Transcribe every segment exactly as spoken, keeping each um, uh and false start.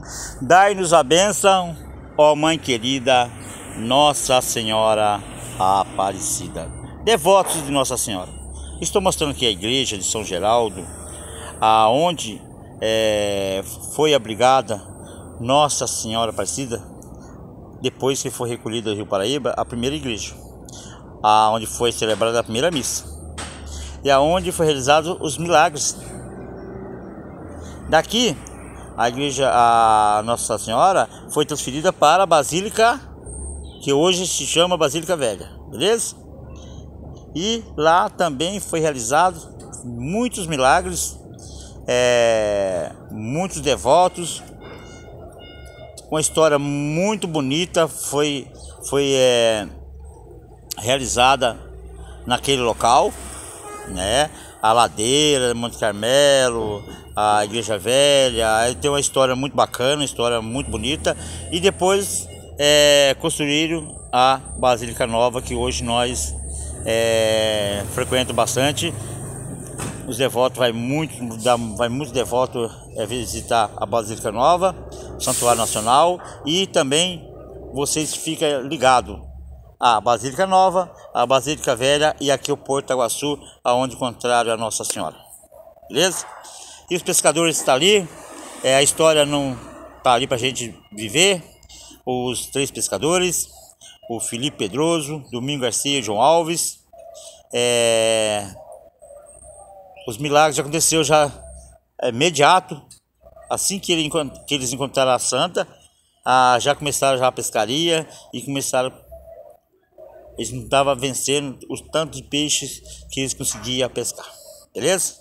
Dai-nos a bênção, ó Mãe querida, Nossa Senhora Aparecida. Devotos de Nossa Senhora. Estou mostrando aqui a igreja de São Geraldo, aonde é, foi abrigada Nossa Senhora Aparecida, depois que foi recolhida do Rio Paraíba, a primeira igreja, aonde foi celebrada a primeira missa, e aonde foi realizado os milagres. Daqui, a igreja, a Nossa Senhora, foi transferida para a Basílica, que hoje se chama Basílica Velha, beleza? E lá também foi realizado muitos milagres, é, muitos devotos, uma história muito bonita foi, foi é, realizada naquele local, né? A ladeira, Monte Carmelo, a Igreja Velha, aí tem uma história muito bacana, uma história muito bonita. E depois é, construíram a Basílica Nova, que hoje nós é, frequentamos bastante. Os devotos, vai muito, vai muito devoto é, visitar a Basílica Nova, Santuário Nacional, e também vocês ficam ligados a Basílica Nova, a Basílica Velha e aqui o Porto Iguaçu, aonde encontraram a Nossa Senhora, beleza? E os pescadores estão ali, é, a história não está ali para a gente viver. Os três pescadores, o Felipe Pedroso, Domingo Garcia e João Alves. É, os milagres já aconteceu já é, imediato, assim que, ele, que eles encontraram a Santa, a, já começaram já a pescaria e começaram. Eles não estavam vencendo os tantos de peixes que eles conseguiam pescar, beleza?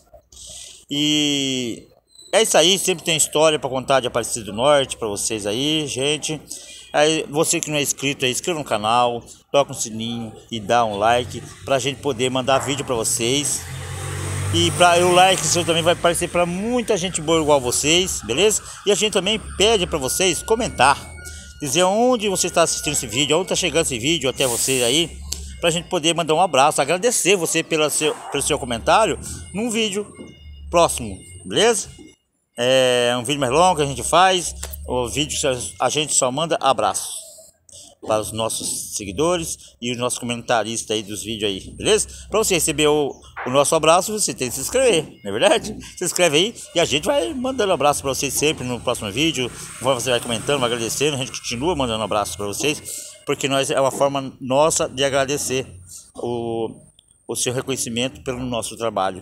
E é isso aí, sempre tem história para contar de Aparecida do Norte para vocês aí, gente. Aí, você que não é inscrito aí, inscreva no canal, toca o sininho e dá um like para a gente poder mandar vídeo para vocês. E para o like seu também vai aparecer para muita gente boa igual vocês, beleza? E a gente também pede para vocês comentar, dizer onde você está assistindo esse vídeo, onde está chegando esse vídeo até você aí, para a gente poder mandar um abraço, agradecer você pelo seu, pelo seu comentário num vídeo próximo, beleza? É um vídeo mais longo que a gente faz, o vídeo a gente só manda abraço para os nossos seguidores e os nossos comentaristas aí dos vídeos aí, beleza? Para você receber o, o nosso abraço, você tem que se inscrever, não é verdade? Se inscreve aí e a gente vai mandando abraço para vocês sempre no próximo vídeo. Você vai comentando, vai agradecendo, a gente continua mandando abraço para vocês, porque nós é uma forma nossa de agradecer o, o seu reconhecimento pelo nosso trabalho.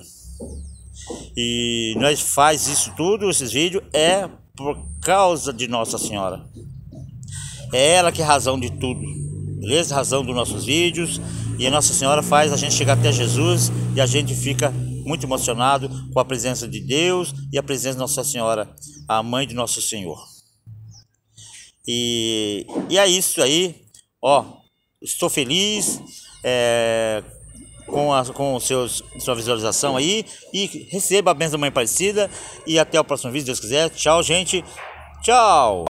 E nós faz isso tudo, esses vídeos, é por causa de Nossa Senhora. É ela que é a razão de tudo, beleza? Razão dos nossos vídeos. E a Nossa Senhora faz a gente chegar até Jesus e a gente fica muito emocionado com a presença de Deus e a presença de Nossa Senhora, a mãe de nosso Senhor. E, e é isso aí, ó. Estou feliz é, com a com os seus, sua visualização aí. E receba a bênção da Mãe Aparecida. E até o próximo vídeo, se Deus quiser. Tchau, gente. Tchau.